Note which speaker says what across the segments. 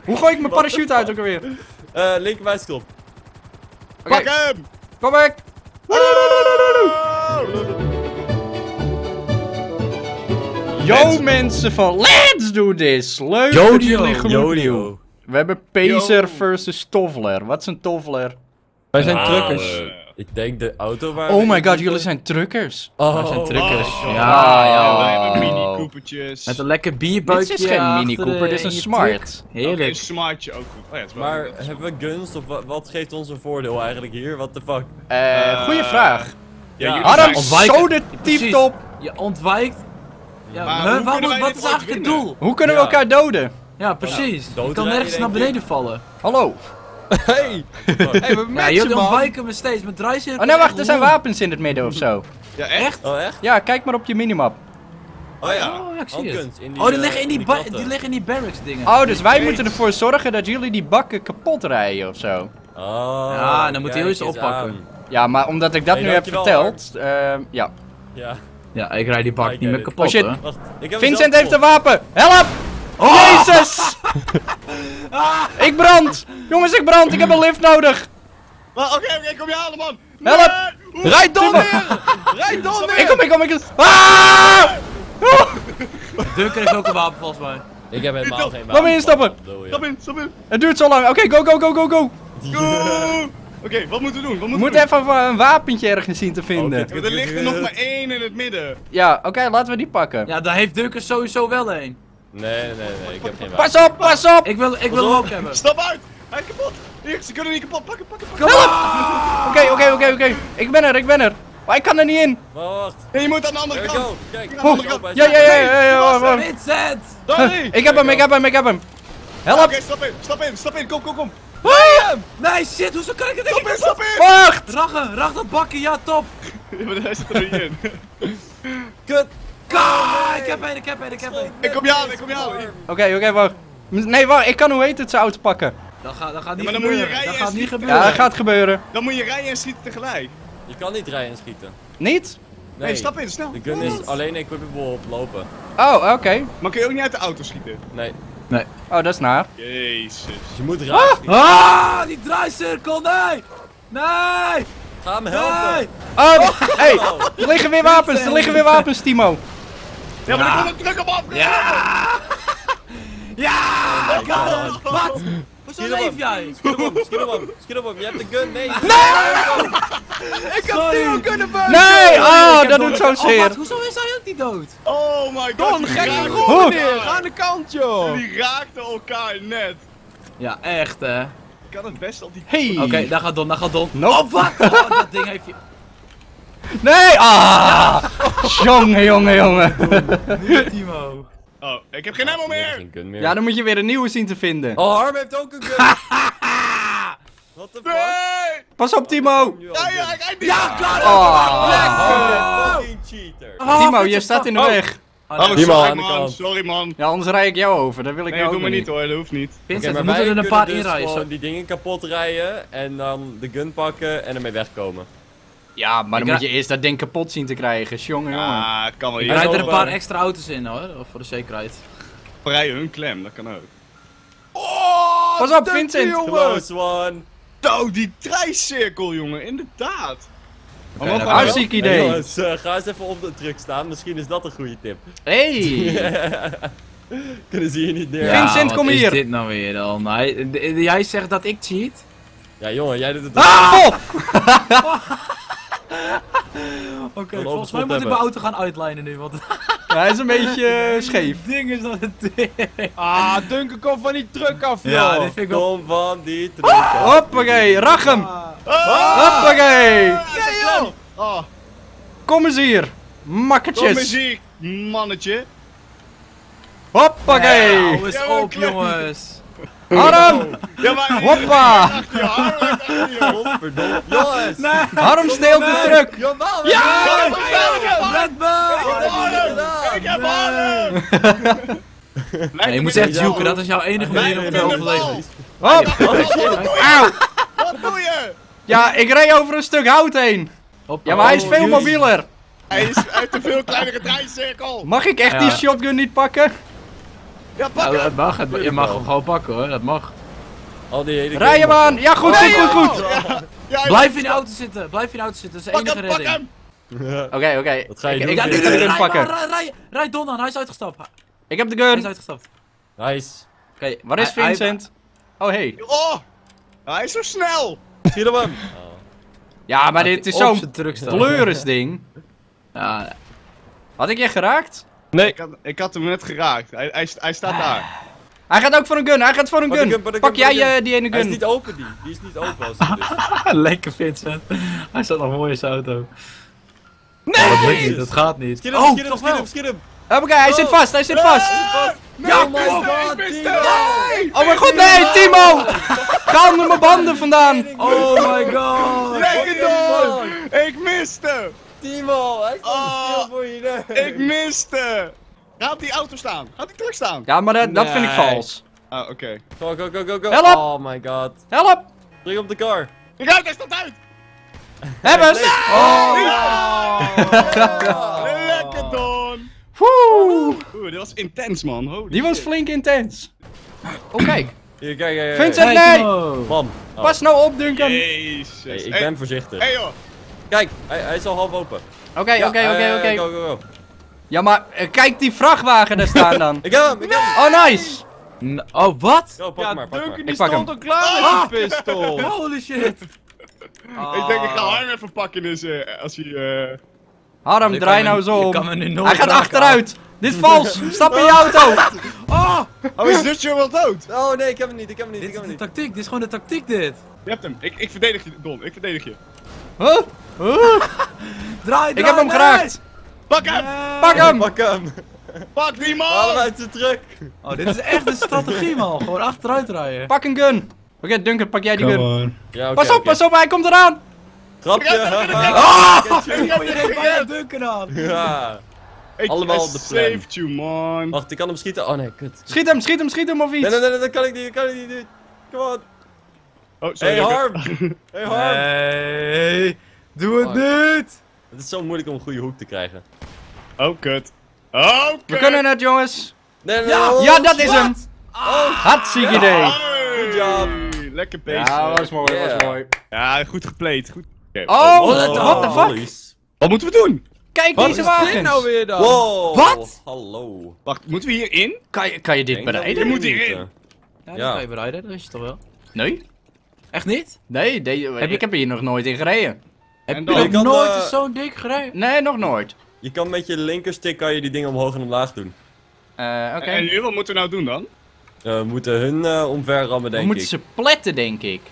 Speaker 1: Hoe gooi ik mijn parachute uit ook alweer?
Speaker 2: Linkermuisknop.
Speaker 3: Pak hem!
Speaker 1: Kom ik! Yo mensen van Let's Do This! Leuk dat jullie gloednieuw.
Speaker 2: Jodio.
Speaker 1: We hebben Pacer versus Toffler. Wat is een Toffler?
Speaker 4: Wij zijn truckers.
Speaker 2: Ik denk de auto waar...
Speaker 1: Oh my god, jullie zijn truckers.
Speaker 2: Oh,
Speaker 4: Wij zijn truckers.
Speaker 3: Oh,
Speaker 4: Ja,
Speaker 3: wij hebben
Speaker 1: Oh.
Speaker 3: mini Coopertjes.
Speaker 4: Met een lekker bierbuikje.
Speaker 1: Dit is geen Mini
Speaker 4: achter,
Speaker 1: Cooper, dit is
Speaker 4: in
Speaker 1: een
Speaker 4: je
Speaker 1: Smart.
Speaker 4: truck.
Speaker 3: Een
Speaker 4: Heerlijk.
Speaker 3: smartje ook goed. Oh ja, het is wel
Speaker 2: Maar
Speaker 3: goed.
Speaker 2: hebben we gunst of wat geeft ons een voordeel eigenlijk hier? What the fuck?
Speaker 1: Goeie vraag.
Speaker 3: Ja, jullie
Speaker 1: Adam,
Speaker 3: zijn-
Speaker 4: ontwijken.
Speaker 1: zo de
Speaker 4: Precies.
Speaker 1: tieftop.
Speaker 4: Je ontwijkt. Ja,
Speaker 3: Maar
Speaker 4: huh,
Speaker 3: hoe kunnen wij
Speaker 4: wat
Speaker 3: dit
Speaker 4: is
Speaker 3: ooit
Speaker 4: eigenlijk het
Speaker 3: winnen?
Speaker 4: doel?
Speaker 1: Hoe kunnen we
Speaker 2: Ja.
Speaker 1: elkaar doden?
Speaker 4: Ja, precies. Je
Speaker 2: doodrijden,
Speaker 4: kan nergens naar
Speaker 2: denk ik.
Speaker 4: beneden vallen.
Speaker 1: Hallo.
Speaker 5: Hey! Hey, we
Speaker 4: Ja, jullie ontwijken me steeds met draaicirkel.
Speaker 1: Oh nee, wacht, er zijn wapens in het midden of zo.
Speaker 3: Ja, echt?
Speaker 2: Oh, echt?
Speaker 1: Ja, kijk maar op je minimap.
Speaker 2: Oh ja.
Speaker 4: Oh, ja, ik zie het.
Speaker 2: Handguns in
Speaker 4: Oh, die liggen in die,
Speaker 2: katten.
Speaker 4: die liggen in die barracks dingen.
Speaker 1: Oh, dus wij moeten ervoor zorgen dat jullie die bakken kapot rijden of zo.
Speaker 2: Oh,
Speaker 4: Ja, dan moet
Speaker 2: kijk
Speaker 4: hij eens
Speaker 2: eens
Speaker 4: oppakken.
Speaker 2: aan.
Speaker 1: Ja, maar omdat ik dat
Speaker 2: Hey,
Speaker 1: nu heb
Speaker 2: dankjewel,
Speaker 1: verteld, ja.
Speaker 2: Ja.
Speaker 4: Ja, ik rijd die bak
Speaker 2: Ik
Speaker 4: niet meer
Speaker 2: weet het.
Speaker 4: kapot,
Speaker 1: Oh, shit.
Speaker 4: hè.
Speaker 2: Wacht, ik heb
Speaker 1: Vincent
Speaker 2: hem
Speaker 1: heeft een
Speaker 2: zelf
Speaker 1: wapen! Help! Jezus! Ik brand! Jongens, ik brand! Ik heb een lift nodig!
Speaker 3: Oké, kom je halen, man!
Speaker 1: Help!
Speaker 3: Nee!
Speaker 5: Rijd dan
Speaker 1: Timo.
Speaker 5: neer! Rijd dan neer!
Speaker 1: Ik kom! Ah!
Speaker 4: Duncan heeft ook een wapen volgens mij.
Speaker 2: op. Ik heb helemaal geen wapen.
Speaker 1: Laat me instappen.
Speaker 2: Wat bedoel je?
Speaker 3: Stop in!
Speaker 1: Het duurt zo lang. Oké, go!
Speaker 3: Go! Oké, wat moeten we doen?
Speaker 1: We moeten even een wapentje ergens zien te vinden.
Speaker 2: Oh, kut.
Speaker 3: Er ligt er nog maar één in het midden.
Speaker 1: Ja, oké, laten we die pakken.
Speaker 4: Ja, daar heeft Duncan sowieso wel een.
Speaker 2: Nee, ik heb geen wapen.
Speaker 1: Pas op, pas op!
Speaker 4: Ik wil hem ook hebben.
Speaker 3: Stap uit! Hij is kapot! Hier, ze kunnen niet kapot. Pak hem.
Speaker 1: Oké. Ik ben er. Maar ik kan er niet in.
Speaker 2: Wacht.
Speaker 3: Nee, je moet aan de andere
Speaker 2: There we
Speaker 3: kant.
Speaker 2: go. Kijk.
Speaker 3: Aan de andere kant.
Speaker 1: Ja, wacht.
Speaker 4: Vincent!
Speaker 3: Sorry!
Speaker 1: Ik heb hem. Help!
Speaker 3: Oké, stap in. Kom.
Speaker 4: Nee, shit, hoezo kan ik het niet?
Speaker 3: Stap in!
Speaker 1: Wacht!
Speaker 4: Rach dat bakje, ja, top!
Speaker 3: Ja, maar hij zit er niet in.
Speaker 2: Kut.
Speaker 4: Ik heb een.
Speaker 3: Ik kom je halen.
Speaker 1: Oké, wacht. Nee, wacht, ik kan hoe heet het zijn auto pakken.
Speaker 4: Dat gaat niet
Speaker 3: maar dan moet je
Speaker 4: gebeuren.
Speaker 3: rijden
Speaker 4: Dat
Speaker 3: en
Speaker 4: gaat niet
Speaker 3: schieten.
Speaker 4: gebeuren.
Speaker 1: Ja, dat gaat gebeuren.
Speaker 3: Dan moet je rijden en schieten tegelijk.
Speaker 2: Je kan niet rijden en schieten.
Speaker 1: Niet?
Speaker 3: Nee, stap in, snel.
Speaker 2: De gun is alleen equipable op lopen.
Speaker 1: Oh, oké.
Speaker 3: Maar kun je ook niet uit de auto schieten?
Speaker 2: Nee.
Speaker 1: Oh, dat is naar.
Speaker 3: Jezus.
Speaker 2: Dus je moet rijden. schieten.
Speaker 4: Ah, die draaicirkel, nee! Nee!
Speaker 2: Ga me helpen.
Speaker 4: Nee!
Speaker 1: Oh, hey, er liggen weer wapens, Timo.
Speaker 3: Ja, maar dan komt een truck op af.
Speaker 4: Ja! Wat? Hoezo leef jij?
Speaker 2: Schiet op hem. Je hebt de gun. Nee.
Speaker 4: Ik had Timo kunnen
Speaker 1: Nee, dat doet zo zeer.
Speaker 4: Hoezo is hij ook niet dood?
Speaker 3: Oh my god.
Speaker 5: Kom,
Speaker 3: die
Speaker 5: gekke
Speaker 3: raakten-
Speaker 5: groen neer! Ga aan de kant, joh!
Speaker 3: Die raakten elkaar net.
Speaker 4: Ja, echt hè.
Speaker 3: Ik kan het best op die...
Speaker 1: Hey.
Speaker 4: Oké, daar gaat Don.
Speaker 1: Nope.
Speaker 4: Oh, wat? Oh, dat ding heeft je...
Speaker 1: Nee, jongen.
Speaker 4: Timo.
Speaker 3: Oh, ik heb geen ammo meer.
Speaker 2: Geen gun meer.
Speaker 1: Ja, dan moet je weer een nieuwe zien te vinden.
Speaker 2: Oh, Harm heeft ook een gun. What the fuck?
Speaker 3: Nee!
Speaker 1: Pas op, Timo.
Speaker 3: Ja, hij rijdt niet.
Speaker 4: Ja, kan
Speaker 1: Oh.
Speaker 2: Fucking cheater.
Speaker 1: Timo, je staat in de weg.
Speaker 3: Oh,
Speaker 2: Die man
Speaker 3: sorry
Speaker 2: aan de
Speaker 3: man,
Speaker 2: kant.
Speaker 3: sorry man.
Speaker 1: Ja, anders rij ik jou over. Dat wil ik
Speaker 3: Nee,
Speaker 1: nou
Speaker 3: doe
Speaker 1: ook
Speaker 3: maar
Speaker 1: niet.
Speaker 3: niet hoor, dat hoeft niet.
Speaker 4: Vincent,
Speaker 2: Oké,
Speaker 4: we
Speaker 2: maar
Speaker 4: moeten
Speaker 2: wij
Speaker 4: er een paar
Speaker 2: kunnen dus
Speaker 4: inrijden.
Speaker 2: gewoon die dingen kapot rijden en dan de gun pakken en ermee wegkomen.
Speaker 1: Ja, maar dan
Speaker 4: Ik
Speaker 1: moet je eerst dat ding kapot zien te krijgen. Jongen.
Speaker 3: Ah, kan wel.
Speaker 4: Ik
Speaker 3: Hier
Speaker 4: rijd er
Speaker 3: zo
Speaker 4: een paar extra auto's in hoor, voor de zekerheid.
Speaker 3: rijden hun klem, dat kan ook.
Speaker 5: Oh,
Speaker 1: Pas op,
Speaker 5: dank
Speaker 1: Vincent.
Speaker 5: je, jongen.
Speaker 2: Close one.
Speaker 3: Oh, die draaicirkel jongen, inderdaad.
Speaker 4: Oké,
Speaker 3: maar
Speaker 4: dan
Speaker 3: wat-
Speaker 1: Hartstikke
Speaker 2: Hey,
Speaker 1: idee.
Speaker 2: jongens, ga eens even op de truck staan, misschien is dat een goede tip.
Speaker 1: Hey.
Speaker 2: Kunnen ze hier niet neer?
Speaker 1: Ja. Vincent,
Speaker 4: wat
Speaker 1: kom
Speaker 4: is
Speaker 1: hier.
Speaker 4: dit nou weer dan? Jij zegt dat ik cheat?
Speaker 2: Ja jongen, jij doet het
Speaker 1: Pof!
Speaker 4: Oké,
Speaker 2: Wel
Speaker 4: volgens mij
Speaker 2: overschot
Speaker 4: moet ik mijn
Speaker 2: hebben.
Speaker 4: auto gaan uitlijnen nu, want
Speaker 1: Ja, hij is een beetje scheef.
Speaker 4: het ding is dat het ding.
Speaker 5: Ah, Duncan, kom van die truck af, joh!
Speaker 4: Ja, dit vind ik wel...
Speaker 2: Kom van die truck.
Speaker 1: Hoppakee, rach hem. Hoppakee.
Speaker 3: Ja, joh! Oh,
Speaker 1: Kom eens hier.
Speaker 3: kom eens
Speaker 1: Makkertjes.
Speaker 3: hier, mannetje.
Speaker 1: Hoppakee.
Speaker 4: Hou eens
Speaker 3: Ja,
Speaker 4: op,
Speaker 3: klein.
Speaker 4: jongens.
Speaker 1: Harm.
Speaker 3: Ja, maar...
Speaker 1: Hoppa.
Speaker 3: Ja, achter je.
Speaker 2: Godverdomme. Jongens!
Speaker 1: Harm steelt de truck.
Speaker 2: Jawel!
Speaker 3: Ja!
Speaker 4: Red Bull!
Speaker 3: Ik heb adem!
Speaker 4: Nee, je moet echt zoeken, dat is jouw enige manier om te overleven.
Speaker 1: Hop. Auw.
Speaker 3: Wat doe je?
Speaker 1: Ja, ik rij over een stuk hout heen.
Speaker 4: Hoppa.
Speaker 1: Ja, maar hij is veel
Speaker 2: jezus.
Speaker 1: mobieler.
Speaker 3: Hij heeft een veel kleinere draaicirkel.
Speaker 1: Mag ik echt
Speaker 4: Ja.
Speaker 1: die shotgun niet pakken?
Speaker 3: Ja, pak
Speaker 4: Nou,
Speaker 3: hem!
Speaker 4: het mag, je mag hem gewoon pakken hoor, dat mag.
Speaker 2: Al die hele
Speaker 1: Rij hem
Speaker 2: game
Speaker 1: aan! Ja, goed, goed, goed, goed!
Speaker 3: Ja,
Speaker 4: Blijf in de auto zitten, blijf in de auto zitten, dat is de
Speaker 3: Pak
Speaker 4: enige
Speaker 3: hem, pak
Speaker 4: redding.
Speaker 3: hem!
Speaker 1: Oké.
Speaker 2: Wat ga je
Speaker 1: Ik
Speaker 2: doen?
Speaker 1: ga
Speaker 2: Ja,
Speaker 1: de
Speaker 2: rij,
Speaker 1: gun pakken.
Speaker 4: Rij Don aan, hij is uitgestapt.
Speaker 1: Ik heb de
Speaker 4: Hij is
Speaker 1: gun.
Speaker 4: uitgestapt.
Speaker 2: Nice.
Speaker 4: Oké,
Speaker 1: Waar is Vincent? Oh, hey.
Speaker 3: Oh! Hij is zo snel!
Speaker 2: Schiet op hem.
Speaker 1: Ja, maar dit is
Speaker 4: Op
Speaker 1: zo'n
Speaker 4: zijn truck staan.
Speaker 1: pleurisding.
Speaker 4: Ja,
Speaker 1: Had ik je geraakt?
Speaker 2: Nee.
Speaker 3: Ik had hem net geraakt. Hij staat daar.
Speaker 1: Hij gaat ook voor een gun, hij gaat voor een
Speaker 2: Pak de
Speaker 1: gun.
Speaker 2: gun, pak de
Speaker 1: Pak
Speaker 2: gun, pak de
Speaker 1: jij
Speaker 2: gun.
Speaker 1: die ene
Speaker 2: Hij is
Speaker 1: gun.
Speaker 2: niet open die is niet open als het is.
Speaker 4: lekker Vincent. Hij staat nog mooi in zijn auto. Nee! dat lukt niet, dat gaat niet.
Speaker 2: Schiet hem,
Speaker 4: Oh,
Speaker 2: schiet hem,
Speaker 4: toch
Speaker 2: schiet hem,
Speaker 4: wel.
Speaker 2: schiet hem.
Speaker 1: Hoppakee, hij zit vast, hij zit vast.
Speaker 3: Ja,
Speaker 2: Oh my god, Timo!
Speaker 1: Oh mijn god, nee, Timo! Ga onder mijn banden vandaan.
Speaker 4: Oh my god!
Speaker 3: Lekker door! Ik miste!
Speaker 2: Timo, hij staat
Speaker 3: Oh.
Speaker 2: stil voor je neus.
Speaker 3: Ik miste! Ga op die auto staan. Ga op die truck staan.
Speaker 1: Ja, maar dat vind ik
Speaker 2: Nee.
Speaker 1: vals.
Speaker 3: Ah, oké.
Speaker 2: Go, go, go, go, go.
Speaker 1: Help!
Speaker 2: Oh my god.
Speaker 1: Help!
Speaker 2: Druk op de car.
Speaker 3: Kijk uit, hij staat uit!
Speaker 1: Hebben ze?
Speaker 3: Lekker Don!
Speaker 1: Woe!
Speaker 3: Oeh, dit was intens, man. Holy
Speaker 1: Die was
Speaker 3: shit.
Speaker 1: flink intens. Oh kijk,
Speaker 2: Hier, kijk, kijk.
Speaker 1: Vincent,
Speaker 4: Hey,
Speaker 1: nee!
Speaker 4: Timo.
Speaker 2: Bam. Oh.
Speaker 1: Pas nou op, Duncan.
Speaker 3: Jezus.
Speaker 2: Hey, ik ben voorzichtig.
Speaker 3: Hey joh!
Speaker 2: Kijk, hij is al half open.
Speaker 1: Oké.
Speaker 2: Go,
Speaker 1: Ja,
Speaker 2: go, go.
Speaker 1: maar kijk die vrachtwagen daar staan dan.
Speaker 2: Ik heb hem, ik heb hem.
Speaker 1: Oh, nice.
Speaker 4: Oh, wat?
Speaker 2: Go, pak
Speaker 5: Ja,
Speaker 2: maar, pak
Speaker 5: Duncan
Speaker 2: maar.
Speaker 5: die
Speaker 1: Ik pak
Speaker 5: stond
Speaker 1: hem.
Speaker 5: al klaar met zijn pistool.
Speaker 4: Holy shit!
Speaker 3: Ik denk, ik ga Harm even pakken dus, als hij...
Speaker 1: Harm, draai nou zo
Speaker 4: Je
Speaker 1: om.
Speaker 4: kan me nu nooit
Speaker 1: Hij gaat
Speaker 4: raken.
Speaker 1: achteruit. Dit is vals. Stap in je auto.
Speaker 3: Oh, is Dutje wel dood?
Speaker 2: Oh nee, ik heb hem niet, ik heb hem niet,
Speaker 4: Dit
Speaker 2: ik
Speaker 4: is
Speaker 2: heb hem
Speaker 4: de
Speaker 2: niet.
Speaker 4: tactiek, dit is gewoon de tactiek dit.
Speaker 3: Je hebt hem. Ik verdedig je, Don. Ik verdedig je.
Speaker 1: Huh?
Speaker 4: Draai,
Speaker 1: Ik heb hem geraakt.
Speaker 3: Pak hem!
Speaker 1: Pak hem.
Speaker 2: Pak hem.
Speaker 3: Pak die
Speaker 2: Haal hem
Speaker 3: man!
Speaker 2: uit zijn truck.
Speaker 4: Oh, dit is echt een strategie man, gewoon achteruit rijden.
Speaker 1: Pak een gun. Oké, Duncan, pak jij die gun.
Speaker 2: Ja, oké,
Speaker 1: Pas op,
Speaker 2: oké.
Speaker 1: pas op, hij komt eraan.
Speaker 2: Grapje.
Speaker 3: Ik heb
Speaker 4: Iedereen
Speaker 3: hem
Speaker 4: bij
Speaker 3: gered.
Speaker 4: Duncan aan.
Speaker 2: Ja.
Speaker 3: Ik
Speaker 2: Allemaal op de plan.
Speaker 3: saved you, man.
Speaker 2: Wacht, ik kan hem schieten. Oh nee, kut.
Speaker 1: Schiet hem of iets.
Speaker 2: Nee, dat kan ik niet, dat kan ik niet doen. Come on.
Speaker 3: Oh, sorry.
Speaker 2: Hey Harm. Hey Harm.
Speaker 4: Nee, doe het
Speaker 2: Fuck.
Speaker 4: niet.
Speaker 2: Het is zo moeilijk om een goede hoek te krijgen.
Speaker 3: Oh, kut. Oh, kut.
Speaker 1: We kunnen het, jongens.
Speaker 2: Nee,
Speaker 1: Ja, dat is hem. Hartstikke idee.
Speaker 3: Hey.
Speaker 2: Good job.
Speaker 3: Lekker bezig.
Speaker 1: Ja, dat was mooi, dat was
Speaker 2: Yeah.
Speaker 1: mooi.
Speaker 3: Ja, goed gepleed. Goed. Oké.
Speaker 1: Oh, what the fuck?
Speaker 2: Police.
Speaker 3: Wat moeten we doen?
Speaker 1: Kijk
Speaker 5: Wat
Speaker 1: deze
Speaker 5: is dit
Speaker 1: wagens.
Speaker 5: nou weer dan?
Speaker 2: Wow.
Speaker 4: Wat?
Speaker 2: Hallo.
Speaker 3: Wacht, moeten we hierin?
Speaker 1: Kan je dit
Speaker 2: Denk dat
Speaker 1: bereiden?
Speaker 2: we
Speaker 3: moet
Speaker 2: moeten.
Speaker 3: hierin.
Speaker 4: Ja,
Speaker 2: Ja.
Speaker 4: dat kan je bereiden, dat is je toch wel.
Speaker 1: Nee?
Speaker 4: Echt niet?
Speaker 1: Nee, ik heb hier nog nooit in gereden.
Speaker 4: Heb
Speaker 3: En
Speaker 4: je
Speaker 3: dan-
Speaker 4: nog
Speaker 2: kan,
Speaker 4: nooit
Speaker 2: eh,
Speaker 4: zo'n dik gereden?
Speaker 1: Nee, nog nooit.
Speaker 2: Je kan met je linkerstick kan je die dingen omhoog en omlaag doen.
Speaker 1: Oké.
Speaker 3: En nu, wat moeten we nou doen dan?
Speaker 2: We moeten hun omver rammen,
Speaker 1: We
Speaker 2: denk
Speaker 1: moeten
Speaker 2: ik.
Speaker 1: ze pletten, denk ik.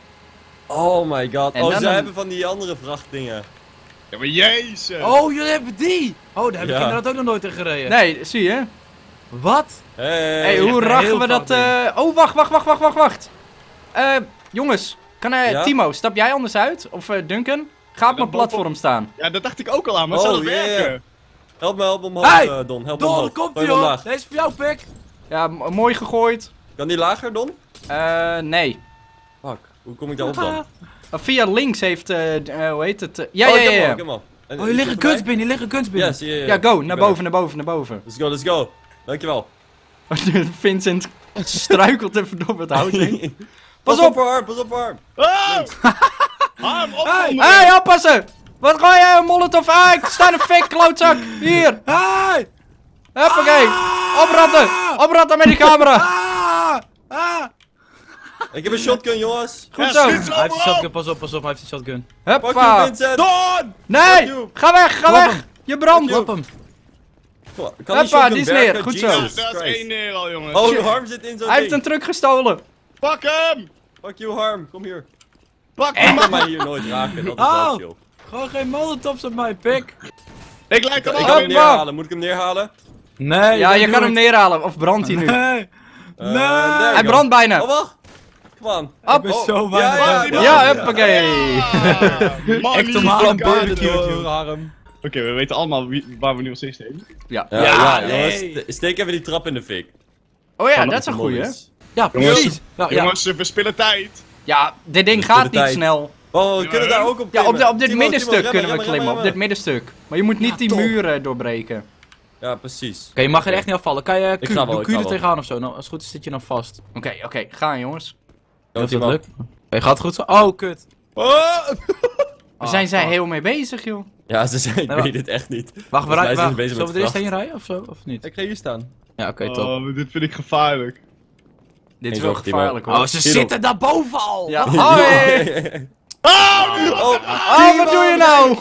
Speaker 2: Oh my god.
Speaker 1: En
Speaker 2: Oh,
Speaker 1: dan
Speaker 2: ze
Speaker 1: een-
Speaker 2: hebben van die andere vrachtdingen.
Speaker 3: Ja, maar jezus.
Speaker 4: Oh, jullie hebben die! Oh, daar heb ik
Speaker 2: Ja.
Speaker 4: inderdaad ook nog nooit in gereden.
Speaker 1: Nee, zie je.
Speaker 4: Wat?
Speaker 1: Hey,
Speaker 2: je
Speaker 1: hoe
Speaker 2: hebt een
Speaker 1: rachen
Speaker 2: heel
Speaker 1: we dat...
Speaker 2: fout ding.
Speaker 1: Oh, wacht. Jongens.
Speaker 3: Ja.
Speaker 1: Timo, stap jij anders uit? Of Duncan? Ga op mijn platform staan.
Speaker 3: Ja, dat dacht ik ook al aan, maar
Speaker 2: Oh,
Speaker 3: zal het
Speaker 2: ja, ja.
Speaker 3: werken?
Speaker 2: Help me omhoog,
Speaker 4: Hey!
Speaker 2: Don. Help me
Speaker 4: Don,
Speaker 2: omhoog.
Speaker 4: komt
Speaker 2: Gooi
Speaker 4: ie
Speaker 2: hem
Speaker 4: hoor!
Speaker 2: omlaag.
Speaker 4: Deze is voor jou, pik!
Speaker 1: Ja, mooi gegooid.
Speaker 2: Kan die lager, Don?
Speaker 1: Nee.
Speaker 2: Fuck. Hoe kom ik daarop dan?
Speaker 1: Via links heeft, hoe heet het? Ja.
Speaker 2: Ik heb hem al. En
Speaker 4: Oh, hier liggen guns binnen, hier liggen guns binnen.
Speaker 2: Ja, zie je.
Speaker 1: Ja, go. Naar boven.
Speaker 2: Let's go. Dankjewel.
Speaker 1: Vincent struikelt even door het hout heen.
Speaker 2: Pas
Speaker 1: op.
Speaker 2: op voor Harm, pas op voor Harm.
Speaker 3: Oh! Harm, opkomen!
Speaker 1: Hey, oppassen! Wat gooi jij een molotov? Ah, ik sta in een fik, klootzak! Hier!
Speaker 4: Hey!
Speaker 1: Huppakee! Opratten! Opratten met die camera!
Speaker 2: Ik heb een shotgun, jongens.
Speaker 1: Goed
Speaker 3: Ja,
Speaker 1: zo!
Speaker 3: schiet ze
Speaker 4: Hij heeft een
Speaker 3: allemaal
Speaker 4: shotgun, pas op, hij heeft een shotgun.
Speaker 2: Fuck you,
Speaker 1: Huppa!
Speaker 2: Vincent.
Speaker 3: Don!
Speaker 1: Nee!
Speaker 2: Fuck you.
Speaker 1: Ga weg, ga
Speaker 4: Klap
Speaker 1: weg!
Speaker 4: hem.
Speaker 1: Je brandt!
Speaker 4: Klap hem.
Speaker 2: Kan
Speaker 1: Huppa,
Speaker 2: shotgun
Speaker 1: die is
Speaker 2: werken?
Speaker 1: neer. Goed zo.
Speaker 2: Jesus
Speaker 3: Dat is
Speaker 2: Christ.
Speaker 3: 1 neer al, jongens.
Speaker 2: Oh, Harm zit in zo'n
Speaker 1: Hij heeft
Speaker 2: ding.
Speaker 1: een truck gestolen!
Speaker 3: Pak hem!
Speaker 2: Fuck you, Harm. Kom hier.
Speaker 3: Pak
Speaker 2: Je
Speaker 3: hem!
Speaker 2: kan mij hier nooit raken, dat is
Speaker 4: Oh.
Speaker 2: wel chill.
Speaker 4: Gewoon geen molotovs op mij, pik.
Speaker 3: Ik leid hem
Speaker 2: Ik
Speaker 3: al
Speaker 2: kan hem
Speaker 3: in.
Speaker 2: neerhalen. Moet ik hem neerhalen?
Speaker 4: Nee.
Speaker 1: Ja, je kan hem neerhalen. Of brandt hij nu?
Speaker 4: Nee.
Speaker 2: There
Speaker 1: Hij
Speaker 2: you go.
Speaker 1: brandt bijna!
Speaker 2: Oh, wacht. Come on.
Speaker 1: Op!
Speaker 4: ben zo
Speaker 2: ja,
Speaker 4: weinig.
Speaker 2: ja,
Speaker 1: Ja, huppakee!
Speaker 3: Man,
Speaker 4: Ik doe maar een barbecue.
Speaker 5: Door, Harm.
Speaker 3: Oké, we weten allemaal waar we nu als eerste heen.
Speaker 1: Ja.
Speaker 2: Ja,
Speaker 4: nee.
Speaker 2: jongens. Steek even die trap in de fik.
Speaker 1: Oh ja,
Speaker 2: Kan
Speaker 1: dat
Speaker 2: ook
Speaker 1: is een
Speaker 2: de
Speaker 1: goeie.
Speaker 2: mollies.
Speaker 4: Ja, precies. Ja, ja.
Speaker 3: Jongens, we verspillen tijd.
Speaker 1: Ja, dit ding
Speaker 2: voor de
Speaker 1: gaat niet
Speaker 2: tijd.
Speaker 1: snel.
Speaker 2: Oh, we kunnen daar ook op
Speaker 1: Ja,
Speaker 2: klimmen.
Speaker 1: op dit
Speaker 2: Timo,
Speaker 1: middenstuk
Speaker 2: Timo,
Speaker 1: kunnen we
Speaker 2: remmen,
Speaker 1: klimmen. Op
Speaker 2: remmen,
Speaker 1: dit middenstuk. Maar je moet niet die
Speaker 4: top.
Speaker 1: muren doorbreken.
Speaker 2: Ja, precies.
Speaker 4: Oké, je mag er echt niet afvallen. Kan je
Speaker 2: Ik ga wel,
Speaker 4: Q
Speaker 2: ik ga
Speaker 4: er
Speaker 2: wel.
Speaker 4: tegenaan of zo? Nou, als het goed is zit je dan vast.
Speaker 1: Oké, gaan jongens.
Speaker 2: Go,
Speaker 4: Dat
Speaker 2: Timo.
Speaker 4: lukt. Oké, gaat het goed zo? Oh, kut.
Speaker 1: Waar zijn zij heel mee bezig, joh?
Speaker 2: Ja, ze zijn, ik
Speaker 4: Nee,
Speaker 2: weet het echt niet.
Speaker 4: Wacht,
Speaker 2: Volgens mij zijn ze
Speaker 4: waar?
Speaker 2: bezig
Speaker 4: Zullen we
Speaker 2: met
Speaker 4: er eerst
Speaker 2: vracht.
Speaker 4: heen rijden of zo? Of niet?
Speaker 5: Ik ga hier staan.
Speaker 4: Ja, oké, top.
Speaker 3: Oh, dit vind ik gevaarlijk.
Speaker 1: Dit is
Speaker 2: Geen
Speaker 1: wel
Speaker 2: zorgen, Timo.
Speaker 1: gevaarlijk, hoor.
Speaker 4: Oh, ze
Speaker 2: Hier
Speaker 4: zitten daarboven al!
Speaker 1: Ja, hoi! Oh, wat doe je nou?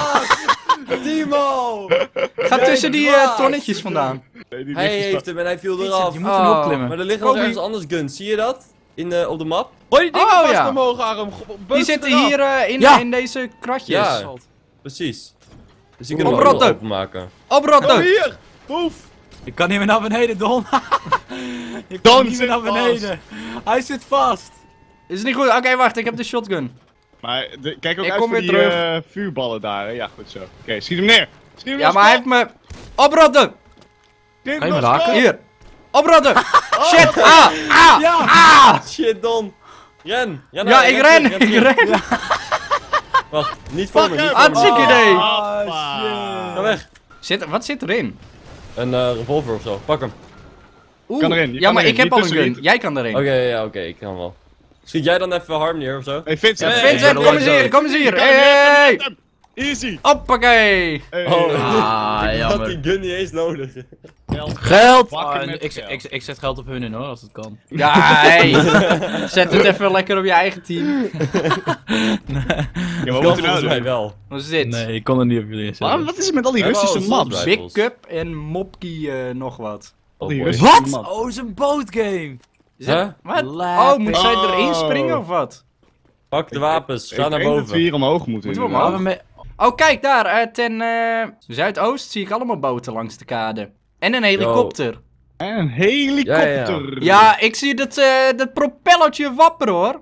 Speaker 2: Timo!
Speaker 1: Ga tussen die tonnetjes vandaan.
Speaker 3: Nee, die
Speaker 2: Hij
Speaker 3: ligt er
Speaker 2: heeft hem en hij viel eraf.
Speaker 4: Je moet er nu
Speaker 1: Oh.
Speaker 4: opklimmen.
Speaker 2: Maar er ligt nog
Speaker 1: Kobe.
Speaker 2: ergens anders guns, zie je dat? Op de map?
Speaker 5: Gooi die dingen
Speaker 1: Oh,
Speaker 5: vast
Speaker 1: ja.
Speaker 5: omhoog, Arm.
Speaker 1: Die zitten hier
Speaker 4: Ja.
Speaker 1: in deze kratjes.
Speaker 2: Ja. Precies. Dus die kunnen we ook
Speaker 1: Oprotten.
Speaker 2: nog openmaken.
Speaker 5: Kom
Speaker 1: Oprotten!
Speaker 5: hier! Boef!
Speaker 4: Ik kan niet meer naar beneden, Don. Je
Speaker 3: Don
Speaker 4: kan niet meer
Speaker 3: zit
Speaker 4: naar beneden. Hij zit vast.
Speaker 1: Is het niet goed? Oké, wacht, ik heb de shotgun.
Speaker 3: Maar kijk ook
Speaker 1: Ik
Speaker 3: uit
Speaker 1: kom
Speaker 3: voor
Speaker 1: weer
Speaker 3: die
Speaker 1: terug.
Speaker 3: vuurballen daar. Hè? Ja, goed zo. Oké, schiet hem neer. Schiet hem
Speaker 1: Ja,
Speaker 3: neer,
Speaker 1: maar hij heeft me... Oprotten!
Speaker 3: Schiet
Speaker 4: Ga je
Speaker 3: hem
Speaker 4: me raken?
Speaker 3: neer.
Speaker 1: Hier! Oprotten! Shit! Ah!
Speaker 2: Shit, Don! Ren!
Speaker 1: Ja,
Speaker 2: nou,
Speaker 1: ik ren!
Speaker 2: terug,
Speaker 1: Ik
Speaker 2: terug.
Speaker 1: ren!
Speaker 2: Wacht, niet voor me,
Speaker 3: Fuck
Speaker 2: niet
Speaker 3: hem.
Speaker 2: voor me.
Speaker 1: Hartstikke idee!
Speaker 2: Ga weg.
Speaker 1: Wat zit erin?
Speaker 2: Een revolver of zo, pak hem.
Speaker 1: Oeh.
Speaker 3: Kan erin, je
Speaker 1: Ja,
Speaker 3: kan
Speaker 1: maar
Speaker 3: erin,
Speaker 1: ik heb
Speaker 3: niet
Speaker 1: al een
Speaker 3: tussenin.
Speaker 1: gun. Jij kan erin.
Speaker 2: Oké, ja, oké, ik kan wel. Schiet jij dan even Harm neer of zo?
Speaker 3: Hey, Vincent.
Speaker 2: Hey,
Speaker 1: Vincent,
Speaker 2: ik ben
Speaker 1: kom eens
Speaker 2: er
Speaker 1: hier,
Speaker 2: zo.
Speaker 1: kom eens hier!
Speaker 3: Kan hem, je
Speaker 1: Hey!
Speaker 3: hebt hem. Easy.
Speaker 1: Hoppakee!
Speaker 3: Hey.
Speaker 2: Oh,
Speaker 4: Ah,
Speaker 2: ik had
Speaker 4: jammer.
Speaker 2: die gun niet eens nodig.
Speaker 4: Geld!
Speaker 3: Pakken
Speaker 4: Ah,
Speaker 3: met
Speaker 4: ik,
Speaker 3: geld.
Speaker 4: ik zet geld op hun in hoor, als het kan.
Speaker 1: Ja, hey! Zet het even lekker op je eigen team.
Speaker 3: Ja, maar
Speaker 2: Dat
Speaker 3: wat
Speaker 2: kan
Speaker 3: moet je nou
Speaker 2: volgens mij
Speaker 3: doen?
Speaker 2: wel.
Speaker 1: Wat is dit?
Speaker 4: Nee, ik kon er niet op jullie
Speaker 3: Maar
Speaker 4: zetten.
Speaker 3: wat is er met al die
Speaker 2: We hebben
Speaker 3: Russische
Speaker 2: al
Speaker 3: maps?
Speaker 2: soms
Speaker 1: Big Cup en Mopkie nog wat.
Speaker 2: Oh,
Speaker 3: die
Speaker 2: boy.
Speaker 3: Russen-
Speaker 4: Wat? Oh, het is een bootgame.
Speaker 1: Is het-
Speaker 2: Huh?
Speaker 1: Wat?
Speaker 4: Lijp.
Speaker 1: Oh, moet zij
Speaker 3: Oh.
Speaker 1: erin springen of wat?
Speaker 2: Pak de wapens, ga
Speaker 3: Ik
Speaker 2: naar
Speaker 3: denk dat we
Speaker 2: boven.
Speaker 3: hier omhoog moeten.
Speaker 1: Moeten we
Speaker 3: inderdaad.
Speaker 1: omhoog?
Speaker 4: Waarom
Speaker 1: Oh, kijk daar. Ten zuidoost zie ik allemaal boten langs de kade. En een helikopter.
Speaker 3: En een helikopter.
Speaker 1: Ja, ik zie dat propellertje wapperen hoor.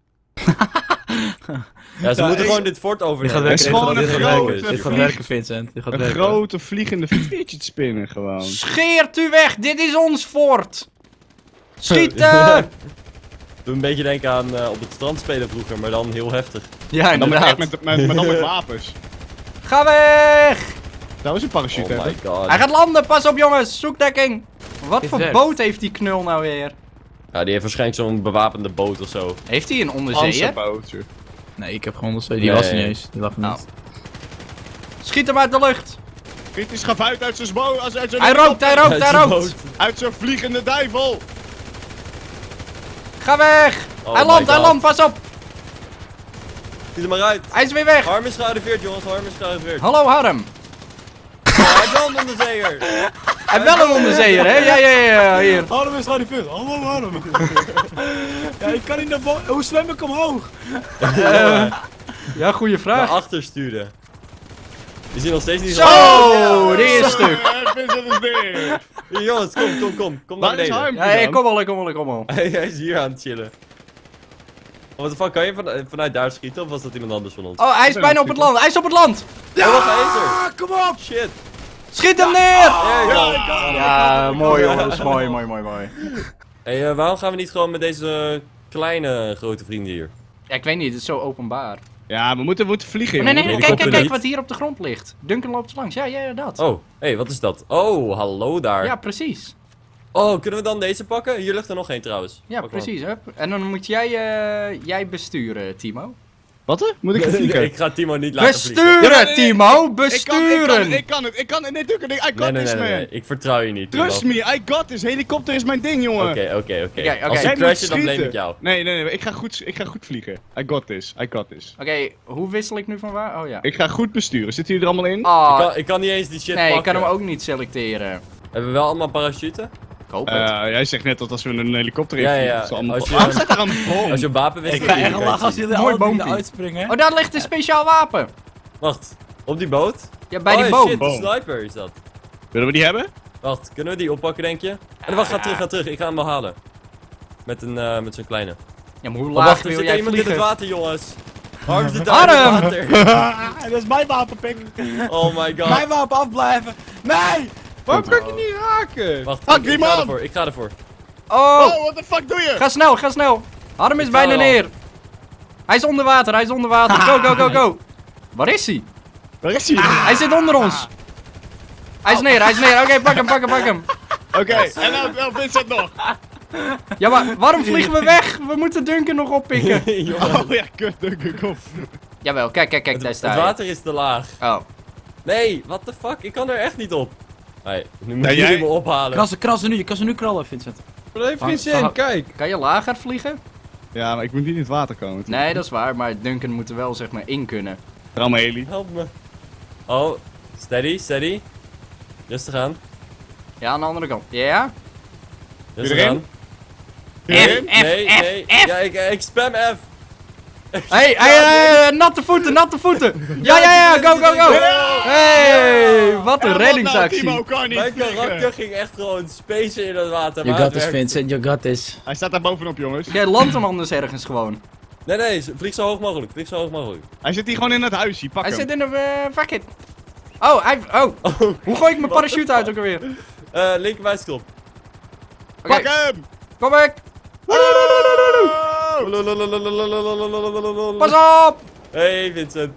Speaker 2: Ja, ze
Speaker 4: Ja,
Speaker 2: moeten
Speaker 4: ik-
Speaker 2: gewoon dit fort
Speaker 4: Dit gaat
Speaker 2: overnemen.
Speaker 4: werken,
Speaker 3: is gewoon
Speaker 4: dit
Speaker 3: een
Speaker 4: gaat
Speaker 3: grote
Speaker 4: werken. Dit gaat
Speaker 3: vlieg.
Speaker 4: werken, Vincent. Dit gaat
Speaker 3: Een
Speaker 4: werken.
Speaker 3: grote vliegende fidget spinnen gewoon.
Speaker 1: Scheert u weg, dit is ons fort. Schieten!
Speaker 2: Doe een beetje denken aan op het strand spelen vroeger, maar dan heel heftig.
Speaker 1: Ja,
Speaker 3: En dan met, echt
Speaker 1: inderdaad.
Speaker 3: met, dan met wapens.
Speaker 1: Ga weg!
Speaker 3: Dat is een parachute,
Speaker 2: Oh
Speaker 3: hè?
Speaker 2: my god.
Speaker 1: Hij gaat landen, pas op jongens, zoekdekking. Wat
Speaker 4: Dit
Speaker 1: voor
Speaker 4: werkt.
Speaker 1: boot heeft die knul nou weer?
Speaker 2: Ja, die heeft waarschijnlijk zo'n bewapende boot of zo.
Speaker 1: Heeft hij een onderzeeër?
Speaker 3: Panzerbootje.
Speaker 4: Nee, ik heb gewoon ondersteuning. Die
Speaker 2: Nee.
Speaker 4: was er niet eens. Die lag er
Speaker 1: Nou.
Speaker 4: niet.
Speaker 1: Schiet hem uit de lucht.
Speaker 3: Kritisch gevuit uit zijn boot. Uit zijn
Speaker 1: Hij rookt, hij rookt, hij
Speaker 2: Uit zijn
Speaker 1: rookt.
Speaker 3: Uit zijn vliegende duivel.
Speaker 1: Ga weg.
Speaker 2: Oh
Speaker 1: Hij
Speaker 2: my
Speaker 1: landt, hij
Speaker 2: God.
Speaker 1: landt, pas op.
Speaker 2: Schiet er maar uit.
Speaker 1: Hij is weer weg.
Speaker 2: Harm is gearriveerd, jongens. Harm is gearriveerd.
Speaker 1: Hallo Harm.
Speaker 2: Oh, hij brandt om de zeeër.
Speaker 1: Hij heeft wel een onderzeeër, hè? Ja, hier.
Speaker 4: Waarom is hij niet veel? Hallo, waarom? Ja, ik kan niet naar boven. Hoe zwem ik omhoog?
Speaker 1: Ja, goede
Speaker 2: Naar
Speaker 1: vraag.
Speaker 2: achter sturen. Die zien nog steeds niet
Speaker 1: Zo, die is stuk.
Speaker 3: Vincent is weer.
Speaker 2: Hier, jongens, kom naar
Speaker 3: Waar is
Speaker 2: beneden.
Speaker 3: Harm?
Speaker 1: Ja, ik kom al, ik kom al, ik kom al.
Speaker 2: Hij is hier aan het chillen. Oh, what the fuck, kan je vanuit daar schieten of was dat iemand anders van ons?
Speaker 1: Oh, hij is bijna op het land. Hij is op het land.
Speaker 2: Ja! Oh, wacht, hij is er.
Speaker 4: Kom op!
Speaker 2: Shit.
Speaker 1: Schiet hem neer.
Speaker 2: There you go.
Speaker 1: Ja, mooi jongens. Mooi, mooi, mooi, mooi.
Speaker 2: Hey, waarom gaan we niet gewoon met deze kleine grote vrienden hier?
Speaker 1: Ja, ik weet niet, het is zo openbaar.
Speaker 3: Ja, we moeten vliegen.
Speaker 1: Oh, nee, nee,
Speaker 3: jongen.
Speaker 1: nee, kijk, kijk, kijk
Speaker 2: niet.
Speaker 1: wat hier op de grond ligt. Duncan loopt langs. Ja, ja, dat.
Speaker 2: Oh, hey, wat is dat? Oh, hallo daar.
Speaker 1: Ja, precies.
Speaker 2: Oh, kunnen we dan deze pakken? Hier ligt er nog één trouwens.
Speaker 1: Ja,
Speaker 2: Pak maar.
Speaker 1: precies. Hup. En dan moet jij besturen, Timo.
Speaker 3: Wat hè? Moet ik gaan vliegen?
Speaker 2: Ik ga Timo niet laten vliegen.
Speaker 1: Besturen, Timo!
Speaker 3: Ik
Speaker 1: Besturen!
Speaker 3: kan het. Nee, Duncan, I got
Speaker 2: Nee, nee,
Speaker 3: this,
Speaker 2: nee,
Speaker 3: man.
Speaker 2: nee, ik vertrouw je niet. Timo.
Speaker 3: Trust me, I got this. Helikopter is mijn ding, jongen.
Speaker 2: Oké.
Speaker 1: Oké,
Speaker 2: Als
Speaker 1: jij
Speaker 2: ik
Speaker 3: moet
Speaker 2: crashen, dan blame
Speaker 3: schieten.
Speaker 2: ik jou.
Speaker 3: Nee, ik ga goed vliegen. I got this.
Speaker 1: Oké, hoe wissel ik nu van waar? Oh ja.
Speaker 3: Ik ga goed besturen. Zitten jullie er allemaal in?
Speaker 1: Ah,
Speaker 2: Ik kan niet eens die shit
Speaker 1: nee, ik
Speaker 2: pakken.
Speaker 1: kan hem ook niet selecteren.
Speaker 2: Hebben we wel allemaal parachuten?
Speaker 1: Ik hoop het.
Speaker 3: Jij zegt net dat als we een helikopter in
Speaker 2: Ja,
Speaker 3: vliegen,
Speaker 2: ja.
Speaker 3: dat is allemaal...
Speaker 2: Als je-
Speaker 3: Waarom staat daar een boom?
Speaker 2: Als je een wapen wist,
Speaker 4: Ik ga echt lachen als jullie
Speaker 1: Mooi
Speaker 4: allemaal
Speaker 1: boompie.
Speaker 4: uitspringen.
Speaker 1: Oh, daar ligt een speciaal wapen.
Speaker 2: Wacht, op die boot?
Speaker 1: Ja, bij die
Speaker 2: oh,
Speaker 1: boom.
Speaker 2: shit,
Speaker 3: Boom.
Speaker 2: de sniper is dat.
Speaker 3: Willen we die hebben?
Speaker 2: Wacht, kunnen we die oppakken, denk je? En wacht, ga terug. Ik ga hem wel halen. Met zo'n kleine.
Speaker 1: Ja, maar hoe
Speaker 2: Oh,
Speaker 1: laag
Speaker 2: wacht, er
Speaker 1: wil
Speaker 2: zit
Speaker 1: jij
Speaker 2: iemand in het
Speaker 1: vliegen?
Speaker 2: water, jongens. Harm zit daar in
Speaker 1: Harm!
Speaker 2: het water.
Speaker 4: Dat is mijn wapenpik.
Speaker 2: Oh my god.
Speaker 4: Mijn wapen afblijven. Nee!
Speaker 5: Waarom kan ik je niet raken?
Speaker 2: Wacht,
Speaker 3: Fuck
Speaker 2: ik
Speaker 3: die
Speaker 2: ga
Speaker 3: man!
Speaker 2: ervoor. Ik ga ervoor.
Speaker 1: Oh,
Speaker 3: Oh, what the fuck doe je?
Speaker 1: ga snel, ga snel. Harm is
Speaker 2: Ik
Speaker 1: bijna
Speaker 2: ga wel.
Speaker 1: neer. Hij is onder water, hij is onder water. Go, go, go, go. Waar is hij?
Speaker 3: Waar is hij?
Speaker 1: Hij zit onder ons. Hij is neer, hij is neer. Oké, pak hem, pak hem, pak hem.
Speaker 3: Oké, en nou Vincent nog.
Speaker 1: Ja, maar waarom vliegen we weg? We moeten Duncan nog oppikken.
Speaker 2: Jongen,
Speaker 3: Oh ja, kut, Duncan, kom.
Speaker 1: Jawel, kijk, kijk, kijk, daar
Speaker 2: het
Speaker 1: sta je.
Speaker 2: water is te laag.
Speaker 1: Oh.
Speaker 2: Nee, what the fuck? Ik kan er echt niet op. Nee, nu
Speaker 3: Nee,
Speaker 2: moeten
Speaker 3: jij-
Speaker 2: jullie me ophalen.
Speaker 4: Krassen nu, je kan ze nu krallen, Vincent.
Speaker 5: Wat heeft geen zin, kijk.
Speaker 1: Kan je lager vliegen?
Speaker 3: Ja, maar ik moet niet in het water komen.
Speaker 1: Nee, dat is waar, maar Duncan moet er wel zeg maar in kunnen.
Speaker 3: Trouw me, Heli.
Speaker 2: Help me. Oh, steady, steady. Rustig aan.
Speaker 1: Ja, aan de andere kant. Ja?
Speaker 2: Rustig
Speaker 3: erin?
Speaker 2: aan.
Speaker 1: F,
Speaker 2: Nee,
Speaker 1: F,
Speaker 2: nee.
Speaker 1: F.
Speaker 2: Ja, ik spam F.
Speaker 1: Hey, natte voeten, natte voeten. Ja, ja, ja, go, go, go. Hey, wat een
Speaker 3: Nou,
Speaker 1: reddingsactie.
Speaker 3: Timo kan niet
Speaker 2: Mijn
Speaker 3: vliegen.
Speaker 2: karakter ging echt gewoon spacen in het water.
Speaker 4: You
Speaker 2: maar
Speaker 4: got
Speaker 2: het
Speaker 4: this,
Speaker 2: werkt.
Speaker 4: Vincent, you got this.
Speaker 3: Hij staat daar bovenop, jongens.
Speaker 1: Jij landt hem anders ergens gewoon.
Speaker 2: Nee, nee, vlieg zo hoog mogelijk. Vlieg zo hoog mogelijk.
Speaker 3: Hij zit hier gewoon in het huisje, pak
Speaker 1: Hij
Speaker 3: hem.
Speaker 1: zit in de fuck it. Oh, hij, hoe gooi ik mijn parachute uit ook alweer?
Speaker 2: Linker muisknop.
Speaker 1: Oké,
Speaker 3: Pak hem!
Speaker 1: kom ik.
Speaker 3: Oh!
Speaker 1: Pas op.
Speaker 2: Hey Vincent.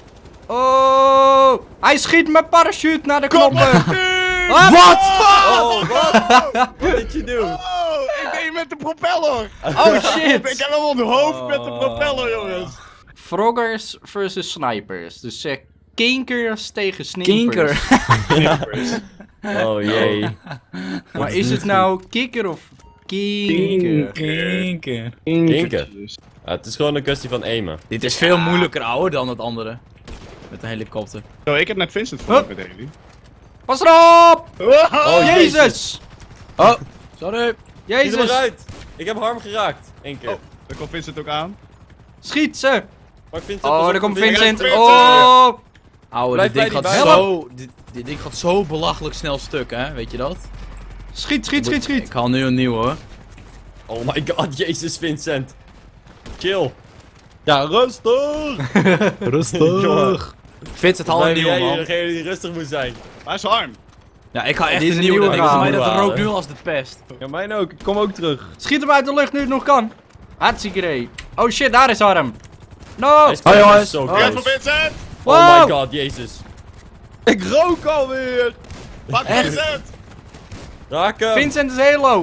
Speaker 1: Oh, hij schiet mijn parachute naar de
Speaker 3: Kom
Speaker 1: knoppen.
Speaker 3: maar!
Speaker 1: Wat?
Speaker 2: Oh, wat? Wat did je doen?
Speaker 3: Oh, ik deed met de propeller!
Speaker 1: Oh
Speaker 3: Ik
Speaker 1: shit.
Speaker 3: heb hem op de hoofd met de propeller, jongens!
Speaker 1: Froggers versus snipers. Dus kinkers tegen snippers.
Speaker 4: Kinker.
Speaker 2: Oh jee.
Speaker 1: Maar is het nou kikker of kinker?
Speaker 4: Kinker.
Speaker 2: Kinker. Ja, het is gewoon een kwestie van aimen.
Speaker 4: Dit is veel moeilijker, ouwe, dan het andere. Met een helikopter.
Speaker 3: Zo, ik heb net Vincent voor met Heli.
Speaker 1: Pas erop!
Speaker 2: Oh
Speaker 1: Jezus!
Speaker 4: Oh, sorry.
Speaker 2: Schiet er
Speaker 1: Jezus!
Speaker 2: maar uit. Ik heb Harm geraakt. Eén keer.
Speaker 3: Oh. Daar komt Vincent ook aan.
Speaker 1: Schiet ze!
Speaker 2: Maar Vincent,
Speaker 1: Oh,
Speaker 2: pas op,
Speaker 1: daar komt
Speaker 2: Vincent.
Speaker 1: Vincent.
Speaker 3: Vincent.
Speaker 1: Oh!
Speaker 4: Ouwe,
Speaker 2: Blijf
Speaker 4: dit ding
Speaker 2: bij
Speaker 4: gaat
Speaker 2: die
Speaker 4: zo... Dit ding gaat zo belachelijk snel stuk, hè? Weet je dat?
Speaker 1: Schiet, schiet, schiet,
Speaker 4: Ik
Speaker 1: schiet!
Speaker 4: haal nu een nieuwe, hoor.
Speaker 2: Oh my god, jezus Vincent. Chill.
Speaker 5: Ja, rustig.
Speaker 4: Rustig. Vincent, haal een
Speaker 2: Ben
Speaker 4: nieuwe,
Speaker 2: jij
Speaker 4: man.
Speaker 2: degene die rustig moet zijn?
Speaker 3: Waar is Harm?
Speaker 4: Ja, ik ga echt
Speaker 1: Die is
Speaker 4: een
Speaker 1: een
Speaker 4: nieuwe.
Speaker 1: nieuwe
Speaker 4: Voor mij
Speaker 2: gaan.
Speaker 4: dat rookt nu
Speaker 2: Halen.
Speaker 4: als de pest.
Speaker 5: Ja, mijn ook. Ik kom ook terug.
Speaker 1: Schiet hem uit de lucht nu het nog kan. Hartstikke idee. Oh shit, daar is Harm. No!
Speaker 2: Hij is
Speaker 4: Hoi,
Speaker 2: close,
Speaker 4: jongens.
Speaker 2: zo
Speaker 3: Kijk voor
Speaker 2: close.
Speaker 3: Vincent!
Speaker 2: Oh my
Speaker 1: Wow!
Speaker 2: god, jezus.
Speaker 5: Ik rook alweer.
Speaker 3: Pak Vincent!
Speaker 2: Raak hem.
Speaker 1: Vincent is heel low.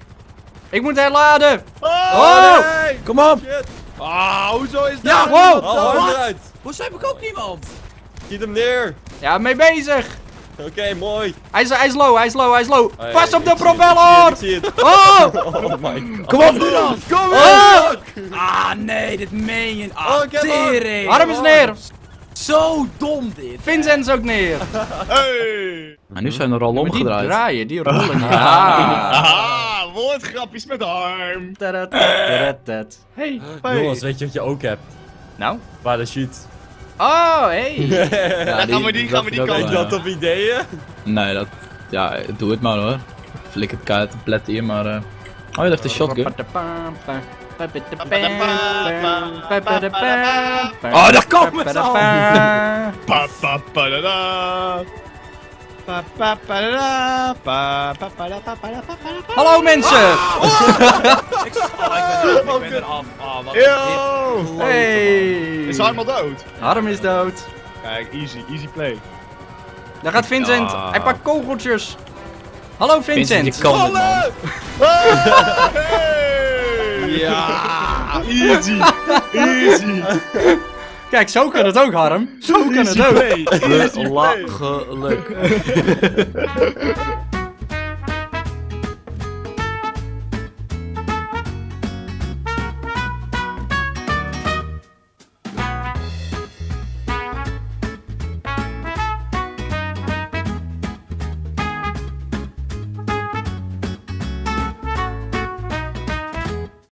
Speaker 1: Ik moet herladen.
Speaker 3: Oh!
Speaker 1: Oh!
Speaker 2: Nee.
Speaker 4: Kom op!
Speaker 2: Shit.
Speaker 5: Ah, hoezo is dat?
Speaker 1: Ja, wow!
Speaker 2: Haal Harm
Speaker 4: Wat?
Speaker 2: eruit.
Speaker 4: Hoezo heb ik ook niemand?
Speaker 2: Schiet hem neer.
Speaker 1: Ja, mee bezig.
Speaker 2: Oké, mooi.
Speaker 1: Hij is low, hij is low, hij is low.
Speaker 2: Oh, ja,
Speaker 1: Pas op
Speaker 2: ik
Speaker 1: de
Speaker 2: zie het,
Speaker 1: propeller!
Speaker 2: Ik zie het.
Speaker 1: Oh!
Speaker 2: Oh my god.
Speaker 4: Kom op, nu dan!
Speaker 5: Kom
Speaker 1: Oh!
Speaker 4: Ah, nee, dit meen je.
Speaker 2: Oh, ik heb hem.
Speaker 4: tering.
Speaker 1: Harm is neer.
Speaker 4: Zo dom, dit.
Speaker 1: Vincent is ook neer.
Speaker 3: Hey!
Speaker 4: Maar nu zijn we er al
Speaker 1: Maar die
Speaker 4: omgedraaid.
Speaker 1: draaien, die rollen niet.
Speaker 3: Aha! Woordgrapjes met Harm!
Speaker 1: Tadadadadadad. Hey.
Speaker 2: Jongens, weet je wat je ook hebt?
Speaker 1: Nou?
Speaker 2: Parachute.
Speaker 1: Oh, hey.
Speaker 4: Ja,
Speaker 3: gaan we die
Speaker 4: dat
Speaker 3: kant.
Speaker 4: ook
Speaker 2: Weet je
Speaker 4: wel,
Speaker 2: dat op ideeën?
Speaker 4: Nee, dat... Ja, doe het maar hoor. Flik het kaart te pletten hier, maar... Oh, je heeft de shotgun. Oh, daar komen we zo!
Speaker 3: Pa pa pa da da. Pa pa pa da da. Pa pa pa da pa pa da pa pa da pa.
Speaker 1: Hallo mensen!
Speaker 4: Ik ben eraf. Oh, wat
Speaker 3: Yo!
Speaker 1: Hey!
Speaker 3: Is Harm al dood?
Speaker 1: Harm is dood.
Speaker 3: Kijk, easy play.
Speaker 1: Daar gaat Vincent.
Speaker 4: Ja.
Speaker 1: Hij pakt kogeltjes. Hallo Vincent.
Speaker 4: je kan het, man.
Speaker 3: Hey!
Speaker 5: Ja.
Speaker 3: Easy! Easy!
Speaker 1: Kijk, zo kan het ook, Harm. Zo kan het ook.
Speaker 3: Easy play!
Speaker 4: Geluk.